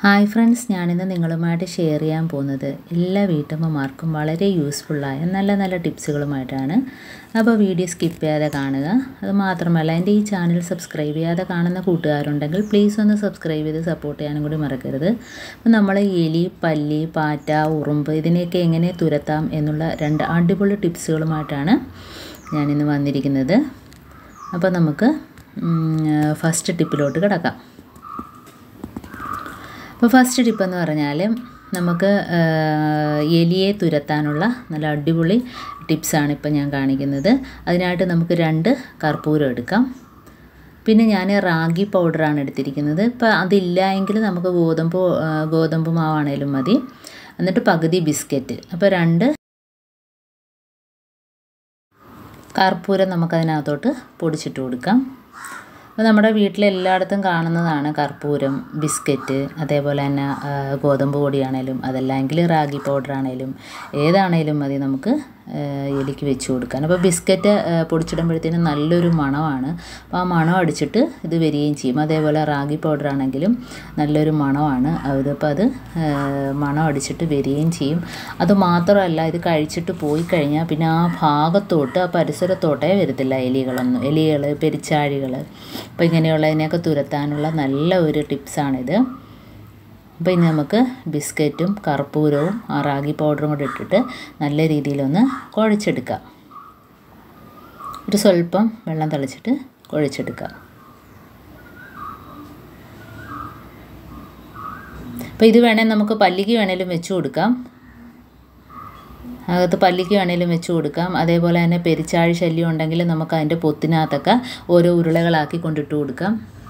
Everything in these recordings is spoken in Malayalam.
ഹായ് ഫ്രണ്ട്സ്, ഞാനിന്ന് നിങ്ങളുമായിട്ട് ഷെയർ ചെയ്യാൻ പോകുന്നത് എല്ലാ വീട്ടമ്മമാർക്കും വളരെ യൂസ്ഫുള്ളായ നല്ല ടിപ്സുകളുമായിട്ടാണ്. അപ്പോൾ വീഡിയോ സ്കിപ്പ് ചെയ്യാതെ കാണുക. അത് മാത്രമല്ല, എൻ്റെ ഈ ചാനൽ സബ്സ്ക്രൈബ് ചെയ്യാതെ കാണുന്ന കൂട്ടുകാരുണ്ടെങ്കിൽ പ്ലീസ് ഒന്ന് സബ്സ്ക്രൈബ് ചെയ്ത് സപ്പോർട്ട് ചെയ്യാനും കൂടി മറക്കരുത്. അപ്പോൾ നമ്മൾ എലി, പല്ലി, പാറ്റ, ഉറുമ്പ് ഇതിനെയൊക്കെ എങ്ങനെ തുരത്താം എന്നുള്ള 2 അടിപൊളി ടിപ്സുകളുമായിട്ടാണ് ഞാനിന്ന് വന്നിരിക്കുന്നത്. അപ്പോൾ നമുക്ക് ഫസ്റ്റ് ടിപ്പിലോട്ട് കിടക്കാം. അപ്പോൾ ഫസ്റ്റ് ടിപ്പ് എന്ന് പറഞ്ഞാൽ നമുക്ക് എലിയെ തുരത്താനുള്ള നല്ല അടിപൊളി ടിപ്സാണ് ഇപ്പോൾ ഞാൻ കാണിക്കുന്നത്. അതിനായിട്ട് നമുക്ക് 2 കർപ്പൂരം എടുക്കാം. പിന്നെ ഞാൻ റാഗി പൗഡറാണ് എടുത്തിരിക്കുന്നത്. ഇപ്പോൾ അതില്ല എങ്കിൽ നമുക്ക് ഗോതമ്പ് മാവാണേലും മതി. എന്നിട്ട് പകുതി ബിസ്ക്കറ്റ്. അപ്പോൾ 2 കർപ്പൂരം നമുക്കതിനകത്തോട്ട് പൊടിച്ചിട്ട് കൊടുക്കാം. അപ്പോൾ നമ്മുടെ വീട്ടിലെല്ലായിടത്തും കാണുന്നതാണ് കർപ്പൂരം, ബിസ്ക്കറ്റ്, അതേപോലെ തന്നെ ഗോതമ്പ് പൊടിയാണേലും അതല്ലെങ്കിൽ റാഗി പൗഡറാണേലും ഏതാണേലും മതി നമുക്ക് എലിക്ക് വെച്ച് കൊടുക്കാൻ. അപ്പോൾ ബിസ്ക്കറ്റ് പൊടിച്ചിടുമ്പോഴത്തേനും നല്ലൊരു മണമാണ്. അപ്പോൾ ആ മണം അടിച്ചിട്ട് ഇത് വരികയും ചെയ്യും. അതേപോലെ റാഗി പൗഡറാണെങ്കിലും നല്ലൊരു മണമാണ്. അതിപ്പോൾ അത് മണം അടിച്ചിട്ട് വരികയും ചെയ്യും. അതുമാത്രമല്ല, ഇത് കഴിച്ചിട്ട് പോയി കഴിഞ്ഞാൽ പിന്നെ ആ ഭാഗത്തോട്ട്, ആ പരിസരത്തോട്ടേ വരത്തില്ല എലികൾ, പെരിച്ചാഴികൾ. അപ്പോൾ ഇങ്ങനെയുള്ളതിനെയൊക്കെ തുരത്താനുള്ള നല്ല ഒരു ടിപ്സാണിത്. അപ്പോൾ ഇനി നമുക്ക് ബിസ്ക്കറ്റും കർപ്പൂരവും ആ റാഗി പൗഡറും കൂടെ ഇട്ടിട്ട് നല്ല രീതിയിലൊന്ന് കുഴച്ചെടുക്കാം. ഒരു സ്വല്പം വെള്ളം തളിച്ചിട്ട് കുഴച്ചെടുക്കാം. അപ്പോൾ ഇത് വേണേൽ നമുക്ക് പല്ലിക്ക് വേണേലും വെച്ച് കൊടുക്കാം. അകത്ത് പല്ലിക്ക് വേണേലും വെച്ച് കൊടുക്കാം. അതേപോലെ തന്നെ പെരിച്ചാഴി ശല്യം ഉണ്ടെങ്കിൽ നമുക്ക് അതിൻ്റെ പൊത്തിനകത്തൊക്കെ ഓരോ ഉരുളകളാക്കി കൊണ്ടിട്ട് കൊടുക്കാം.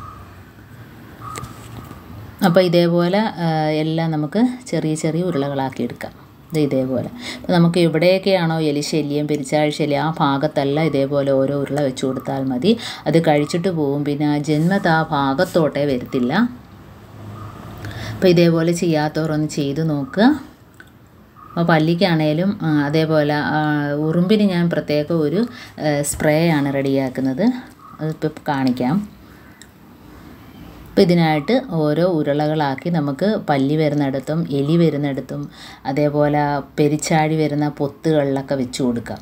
അപ്പോൾ ഇതേപോലെ എല്ലാം നമുക്ക് ചെറിയ ഉരുളകളാക്കി എടുക്കാം. ഇതേപോലെ അപ്പോൾ നമുക്ക് എവിടെയൊക്കെയാണോ എലി ശല്യം, പെരിച്ചാഴി ശല്യം, ആ ഭാഗത്തല്ല ഇതേപോലെ ഓരോ ഉരുള വെച്ച് കൊടുത്താൽ മതി. അത് കഴിച്ചിട്ട് പോകും. പിന്നെ ജന്മത്ത് ആ ഭാഗത്തോട്ടേ വരത്തില്ല. അപ്പോൾ ഇതേപോലെ ചെയ്യാത്തവരൊന്ന് ചെയ്ത് നോക്കുക. അപ്പോൾ പല്ലിക്കാണേലും അതേപോലെ ഉറുമ്പിന് ഞാൻ പ്രത്യേക ഒരു സ്പ്രേ ആണ് റെഡിയാക്കുന്നത്. അതിപ്പോൾ കാണിക്കാം. അപ്പോൾ ഇതിനായിട്ട് ഓരോ ഉരുളകളാക്കി നമുക്ക് പല്ലി വരുന്നിടത്തും എലി വരുന്നിടത്തും അതേപോലെ പെരിച്ചാഴി വരുന്ന പൊത്തുകളിലൊക്കെ വെച്ച് കൊടുക്കാം.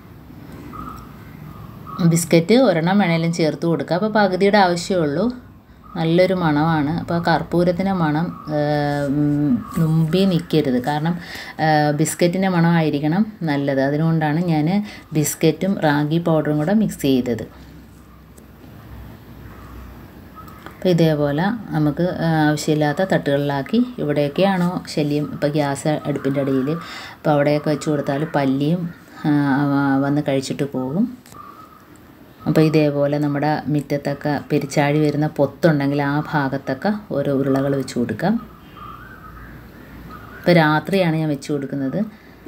ബിസ്ക്കറ്റ് ഒരെണ്ണം വേണേലും ചേർത്ത് കൊടുക്കുക. അപ്പോൾ പകുതിയുടെ ആവശ്യമുള്ളൂ. നല്ലൊരു മണമാണ്. അപ്പോൾ കർപ്പൂരത്തിൻ്റെ മണം മുമ്പിൽ നിൽക്കരുത്. കാരണം ബിസ്ക്കറ്റിൻ്റെ മണമായിരിക്കണം നല്ലത്. അതുകൊണ്ടാണ് ഞാൻ ബിസ്ക്കറ്റും റാഗി പൗഡറും കൂടെ മിക്സ് ചെയ്തത്. അപ്പോൾ ഇതേപോലെ നമുക്ക് ആവശ്യമില്ലാത്ത തട്ടുകളിലാക്കി എവിടെയൊക്കെയാണോ ശല്യം, ഇപ്പോൾ ഗ്യാസ് അടുപ്പിൻ്റെ അടിയിൽ, അപ്പോൾ അവിടെയൊക്കെ വെച്ച് കൊടുത്താൽ പല്ലിയും വന്ന് കഴിച്ചിട്ട് പോകും. അപ്പോൾ ഇതേപോലെ നമ്മുടെ മുറ്റത്തൊക്കെ പെരിച്ചാഴി വരുന്ന പൊത്തുണ്ടെങ്കിൽ ആ ഭാഗത്തൊക്കെ ഓരോ ഉരുളകൾ വെച്ച് കൊടുക്കാം. ഇപ്പോൾ രാത്രിയാണ് ഞാൻ വെച്ച് കൊടുക്കുന്നത്.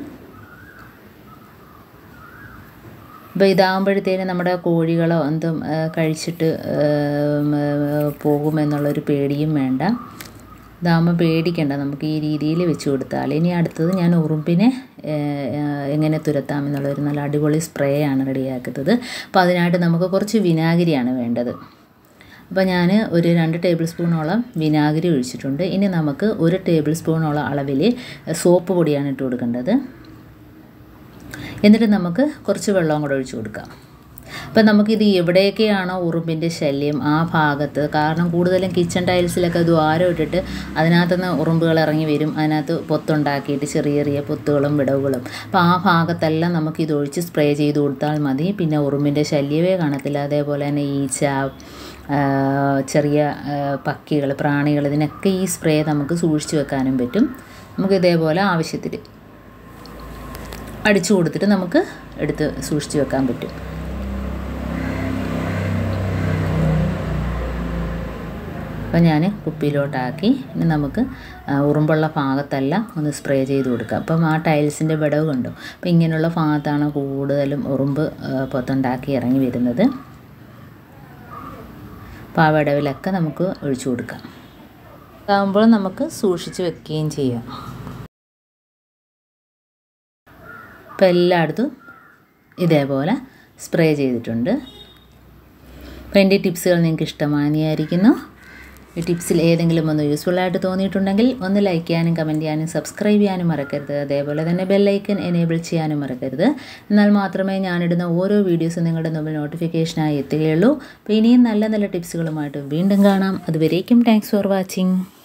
അപ്പോൾ ഇതാകുമ്പോഴത്തേനും നമ്മുടെ കോഴികളോ എന്തും കഴിച്ചിട്ട് പോകുമെന്നുള്ളൊരു പേടിയും വേണ്ട. ഇതാകുമ്പോൾ പേടിക്കണ്ട, നമുക്ക് ഈ രീതിയിൽ വെച്ച് കൊടുത്താൽ. ഇനി അടുത്തത് ഞാൻ ഉറുമ്പിനെ എങ്ങനെ തുരത്താം എന്നുള്ളൊരു നല്ല അടിപൊളി സ്പ്രേ ആണ് റെഡിയാക്കുന്നത്. അപ്പോൾ അതിനായിട്ട് നമുക്ക് കുറച്ച് വിനാഗിരിയാണ് വേണ്ടത്. അപ്പോൾ ഞാൻ ഒരു 2 ടേബിൾ സ്പൂണോളം വിനാഗിരി ഒഴിച്ചിട്ടുണ്ട്. ഇനി നമുക്ക് 1 ടേബിൾ സ്പൂണോളം അളവിൽ സോപ്പ് പൊടിയാണ് ഇട്ട് കൊടുക്കേണ്ടത്. എന്നിട്ട് നമുക്ക് കുറച്ച് വെള്ളവും കൂടെ ഒഴിച്ച് കൊടുക്കാം. അപ്പം നമുക്കിത് എവിടെയൊക്കെയാണോ ഉറുമ്പിൻ്റെ ശല്യം ആ ഭാഗത്ത്, കാരണം കൂടുതലും കിച്ചൺ ടൈൽസിലൊക്കെ ദ്വാരം ഇട്ടിട്ട് അതിനകത്തുനിന്ന് ഉറുമ്പുകൾ ഇറങ്ങി വരും. അതിനകത്ത് പൊത്തുണ്ടാക്കിയിട്ട് ചെറിയ പൊത്തുകളും വിടവുകളും. അപ്പോൾ ആ ഭാഗത്തെല്ലാം നമുക്കിത് ഒഴിച്ച് സ്പ്രേ ചെയ്ത് കൊടുത്താൽ മതി. പിന്നെ ഉറുമ്പിൻ്റെ ശല്യമേ കാണത്തില്ല. അതേപോലെ തന്നെ ഈച്ച, ചെറിയ പക്ഷികൾ, പ്രാണികൾ, ഇതിനൊക്കെ ഈ സ്പ്രേ നമുക്ക് സൂക്ഷിച്ച് വെക്കാനും പറ്റും. നമുക്ക് ഇതേപോലെ ആവശ്യത്തിൽ അടിച്ചു കൊടുത്തിട്ട് നമുക്ക് എടുത്ത് സൂക്ഷിച്ച് വെക്കാൻ പറ്റും. അപ്പോൾ ഞാൻ കുപ്പിയിലോട്ടാക്കി. ഇനി നമുക്ക് ഉറുമ്പുള്ള ഭാഗത്തെല്ലാം ഒന്ന് സ്പ്രേ ചെയ്ത് കൊടുക്കുക. അപ്പം ആ ടൈൽസിൻ്റെ വിടവ് കണ്ടോ. അപ്പോൾ ഇങ്ങനെയുള്ള ഭാഗത്താണ് കൂടുതലും ഉറുമ്പ് പൊത്തുണ്ടാക്കി ഇറങ്ങി വരുന്നത്. അപ്പോൾ ആ വിടവിലൊക്കെ നമുക്ക് ഒഴിച്ചു കൊടുക്കാം. ആകുമ്പോൾ നമുക്ക് സൂക്ഷിച്ച് വെക്കുകയും ചെയ്യാം. ഇപ്പോൾ എല്ലായിടത്തും ഇതേപോലെ സ്പ്രേ ചെയ്തിട്ടുണ്ട്. അപ്പോൾ എൻ്റെ ടിപ്സുകൾ നിങ്ങൾക്ക് ഇഷ്ടമായിരിക്കുന്നു. ഈ ടിപ്സിൽ ഏതെങ്കിലും ഒന്ന് യൂസ്ഫുള്ളായിട്ട് തോന്നിയിട്ടുണ്ടെങ്കിൽ ഒന്ന് ലൈക്ക് ചെയ്യാനും കമൻറ്റ് ചെയ്യാനും സബ്സ്ക്രൈബ് ചെയ്യാനും മറക്കരുത്. അതേപോലെ തന്നെ ബെല്ലൈക്കൻ എനേബിൾ ചെയ്യാനും മറക്കരുത്. എന്നാൽ മാത്രമേ ഞാനിടുന്ന ഓരോ വീഡിയോസും നിങ്ങളുടെ മുമ്പിൽ നോട്ടിഫിക്കേഷനായി എത്തുകയുള്ളൂ. അപ്പോൾ ഇനിയും നല്ല നല്ല ടിപ്സുകളുമായിട്ട് വീണ്ടും കാണാം. അതുവരേക്കും താങ്ക്സ് ഫോർ വാച്ചിങ്.